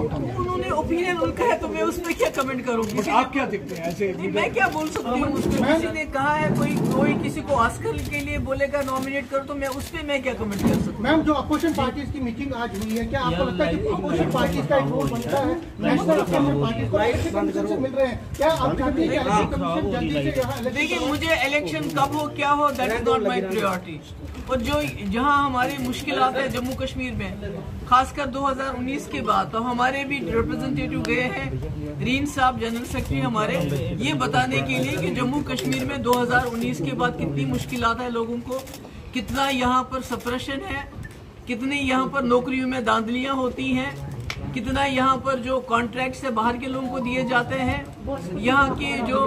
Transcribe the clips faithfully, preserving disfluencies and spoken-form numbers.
उन्होंने ओपिनियन उनका है तो मैं उस पर क्या कमेंट करूँगी। आप क्या देखते हैं ऐसे? मैं क्या बोल सकती हूँ उसको, किसी ने कहा है कोई कोई किसी को ऑस्कर के लिए बोलेगा नॉमिनेट करो तो मैं उस पर मैं क्या कमेंट कर सकती हूँ। मैम, जो अपोजिशन पार्टीज की मीटिंग आज हुई है, क्या आपको लगता है कि अपोजिशन पार्टीज का एक रोल बनता है? नेशनल पार्टीज को इलेक्शन से मिल रहे हैं, क्या आप चाहते हैं कि इलेक्शन कमीशन जल्दी से यहाँ? देखिए, मुझे इलेक्शन कब हो क्या हो that is not my priority. और जो जहाँ हमारी मुश्किल आता है जम्मू कश्मीर में, खासकर दो हज़ार उन्नीस के बाद, तो हमारे भी रिप्रेजेंटेटिव गए हैं, रीन साहब जनरल सेक्रेटरी हमारे, ये बताने के लिए कि जम्मू कश्मीर में दो हज़ार उन्नीस के बाद कितनी मुश्किलात है लोगों को, कितना यहाँ पर सप्रेशन है, कितनी यहाँ पर नौकरियों में धांधलियाँ होती हैं, कितना यहाँ पर जो कॉन्ट्रैक्ट से बाहर के लोगों को दिए जाते हैं, यहाँ के जो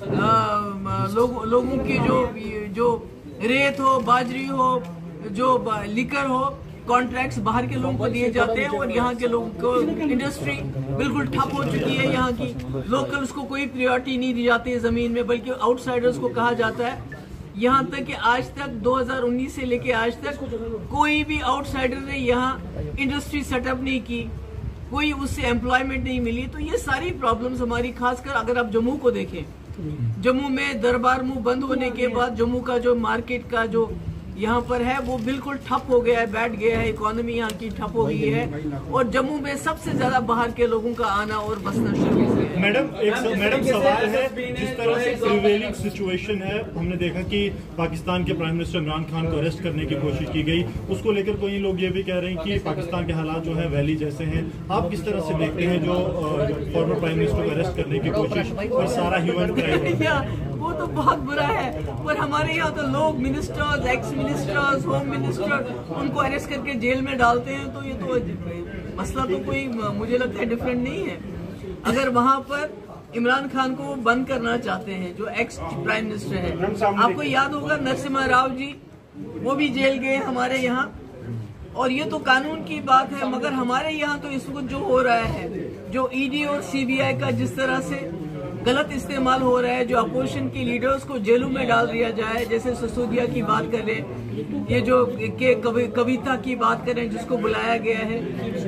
आ, लोग, लोगों की जो जो रेत हो, बाजरी हो, जो लिकर हो, कॉन्ट्रैक्ट्स बाहर के लोगों को दिए जाते हैं और यहाँ के लोगों को इंडस्ट्री बिल्कुल ठप हो चुकी है। यहाँ की लोकल्स को कोई प्रायोरिटी नहीं दी जाती है ज़मीन में, बल्कि आउटसाइडर्स को कहा जाता है। यहाँ तक कि आज तक दो हज़ार उन्नीस से लेके आज तक कोई भी आउटसाइडर ने यहाँ इंडस्ट्री सेटअप नहीं की, कोई उससे एम्प्लॉयमेंट नहीं मिली। तो ये सारी प्रॉब्लम्स हमारी, खासकर अगर आप जम्मू को देखें, जम्मू में दरबार मुंह बंद होने के बाद जम्मू का जो मार्केट का जो यहाँ पर है वो बिल्कुल ठप हो गया है, बैठ गया है, इकोनॉमी यहाँ की ठप हो गई है और जम्मू में सबसे ज्यादा बाहर के लोगों का आना और बसना शुरू हो गया है। मैडम एक मैडम सवाल है, जिस तरह से प्रिवेलिंग सिचुएशन है, हमने देखा कि पाकिस्तान के प्राइम मिनिस्टर इमरान खान को अरेस्ट करने की कोशिश की गई, उसको लेकर कोई लोग ये भी कह रहे हैं कि पाकिस्तान के हालात जो है वैली जैसे हैं। आप किस तरह से देखते हैं जो फॉर्मर प्राइम मिनिस्टर को अरेस्ट करने की कोशिश और सारा ह्यूमन क्राइम? वो तो बहुत बुरा है, पर हमारे यहाँ तो लोग ministers, ex ministers, home minister, उनको अरेस्ट करके जेल में डालते हैं। तो ये तो मसला तो कोई मुझे लगता है डिफरेंट नहीं है। अगर वहाँ पर इमरान खान को बंद करना चाहते हैं, जो एक्स प्राइम मिनिस्टर है, आपको याद होगा नरसिम्हा राव जी, वो भी जेल गए हमारे यहाँ, और ये तो कानून की बात है। मगर हमारे यहाँ तो इस वक्त जो हो रहा है, जो ईडी और सीबीआई का जिस तरह से गलत इस्तेमाल हो रहा है, जो अपोजिशन के लीडर्स को जेलों में डाल दिया जाए, जैसे सिसोदिया की बात करें, ये जो के कवि, कविता की बात करें जिसको बुलाया गया है,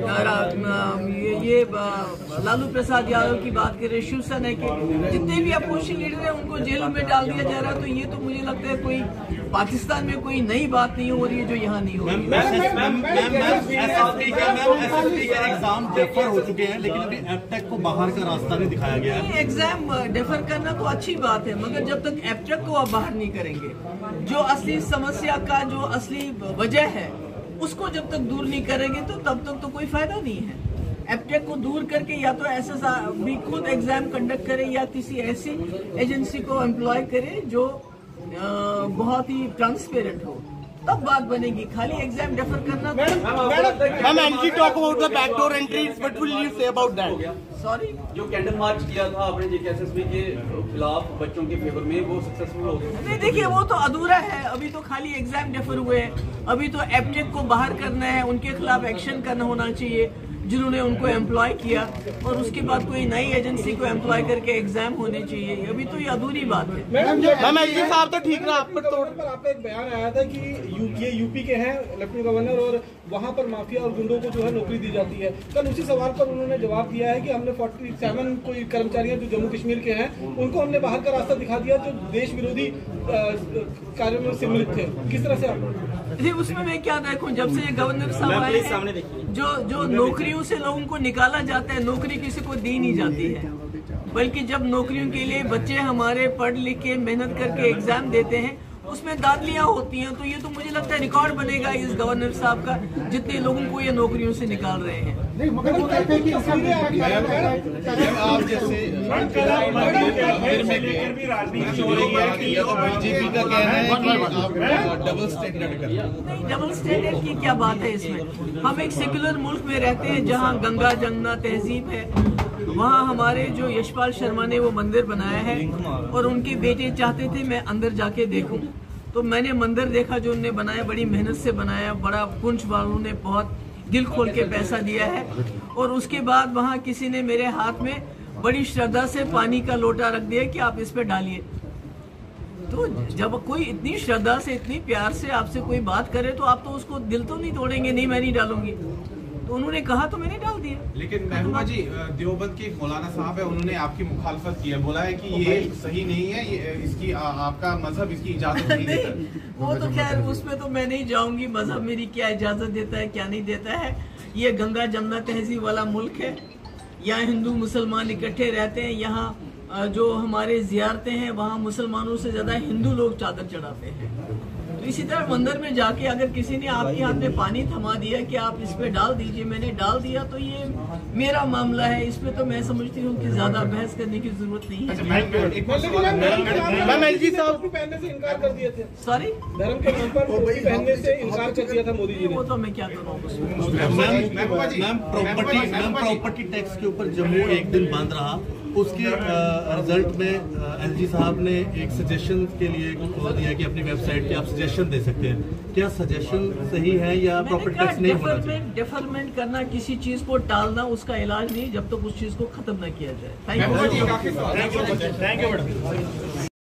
ये, ये लालू प्रसाद यादव की बात करें, शिवसेना के जितने भी अपोजिशन लीडर हैं उनको जेलों में डाल दिया जा रहा है। तो ये तो मुझे लगता है कोई पाकिस्तान में कोई नई बात नहीं हो रही है जो यहाँ नहीं हो रही है। एग्जाम डेफर हो चुके हैं, लेकिन अभी एपटेक को बाहर का रास्ता नहीं दिखाया गया है। एग्जाम डेफर करना तो अच्छी बात है, मगर जब तक एपटेक को आप बाहर नहीं करेंगे, जो असली समस्या का जो असली वजह है उसको जब तक दूर नहीं करेंगे तो तब तक तो कोई फायदा नहीं है। एपटेक को दूर करके या तो एसएसआर भी खुद एग्जाम कंडक्ट करे या किसी ऐसी एजेंसी को एम्प्लॉय करे जो आ, बहुत ही ट्रांसपेरेंट हो, तब बात बनेगी। खाली एग्जाम डेफर करना। Ma'am, NG talk about the backdoor entries, what will you say about that? Sorry, जो कैंडल मार्च किया था आपने जेकेएसएसबी के खिलाफ बच्चों के फेवर में, वो सक्सेसफुल हो गया? नहीं, देखिए वो तो अधूरा है, अभी तो खाली एग्जाम डेफर हुए हैं। अभी तो एपटेक को बाहर करना है, उनके खिलाफ एक्शन करना होना चाहिए जिन्होंने उनको एम्प्लॉय किया, और उसके बाद कोई नई एजेंसी को एम्प्लॉय करके एग्जाम होने चाहिए। अभी तो ये अधूरी बात है। मैम, एलजी साहब तो ठीक रहा, आप पर तो आपका एक बयान आया था कि ये यूपी के हैं लेफ्टिनेंट गवर्नर और वहाँ पर माफिया और गुंडों को जो है नौकरी दी जाती है। कल उसी सवाल पर उन्होंने जवाब दिया है कि हमने सैंतालीस कोई कर्मचारी जो जम्मू कश्मीर के हैं उनको हमने बाहर का रास्ता दिखा दिया जो देश विरोधी कार्यों में सम्मिलित थे। किस तरह से आप? उसमें मैं क्या देखूं, जब से ये गवर्नर साहब आए हैं, जो जो नौकरियों से लोगों को निकाला जाता है, नौकरी किसी को दी नहीं जाती है, बल्कि जब नौकरियों के लिए बच्चे हमारे पढ़ लिख के मेहनत करके एग्जाम देते हैं उसमें दादलियां होती हैं। तो ये तो मुझे लगता है रिकॉर्ड बनेगा इस गवर्नर साहब का, जितने लोगों को ये नौकरियों से निकाल रहे हैं। नहीं, मगर वो कहते हैं कि आप जैसे राजनीति हो रही है कि बीजेपी का कहना है कि आप डबल स्टैंडर्ड कर रहे हैं। नहीं, डबल स्टैंडर्ड की क्या बात है इसमें? हम एक सेक्युलर मुल्क में रहते हैं जहाँ गंगा जमुना तहजीब है। वहाँ हमारे जो यशपाल शर्मा ने वो मंदिर बनाया है और उनके बेटे चाहते थे मैं अंदर जाके देखूं, तो मैंने मंदिर देखा जो उन्होंने बनाया, बड़ी मेहनत से बनाया, बड़ा पुंछ वालों ने बहुत दिल खोल के पैसा दिया है। और उसके बाद वहाँ किसी ने मेरे हाथ में बड़ी श्रद्धा से पानी का लोटा रख दिया कि आप इस पे डालिए। तो जब कोई इतनी श्रद्धा से, इतनी प्यार से आपसे कोई बात करे तो आप तो उसको दिल तो नहीं तोड़ेंगे, नहीं मैं नहीं डालूंगी। तो उन्होंने कहा तो मैंने डाल दिया। लेकिन महबूबा जी, देवबंद के एक मौलाना साहब है, उन्होंने आपकी मुखालफत की है, बोला है कि ये सही नहीं है, ये इसकी आ, आपका मजहब इसकी इजाजत नहीं देता। वो तो खैर उसमें तो मैं नहीं जाऊंगी, मजहब मेरी क्या इजाजत देता है क्या नहीं देता है। ये गंगा जमुना तहजीब वाला मुल्क है, यहाँ हिंदू मुसलमान इकट्ठे रहते हैं। यहाँ जो हमारे जियारतें हैं वहाँ मुसलमानों से ज्यादा हिंदू लोग चादर चढ़ाते हैं। तो इसी तरह मंदिर में जाके अगर किसी ने आपके हाथ में पानी थमा दिया कि आप इस पे डाल दीजिए, मैंने डाल दिया, तो ये मेरा मामला है। इस पे तो मैं समझती हूँ कि ज्यादा बहस करने की जरूरत नहीं है। पहनने से इनकार कर दिए थे, सॉरी, धर्म के नाम पर टोपी पहनने से इनकार कर दिया था मोदी जी ने। वो तो मैं क्या करूँ उसमें। Ma'am property ma'am property tax के ऊपर जम्मू एक दिन बंद रहा, उसके रिजल्ट में एलजी साहब ने एक सजेशन के लिए खोल दिया कि अपनी वेबसाइट पे आप सजेशन दे सकते हैं। क्या सजेशन सही है या प्रॉपर्टी टैक्स नहीं होना चाहिए? डेफरमेंट करना, किसी चीज को टालना, उसका इलाज नहीं जब तक उस चीज को खत्म न किया जाए। Thank you. Thank you madam.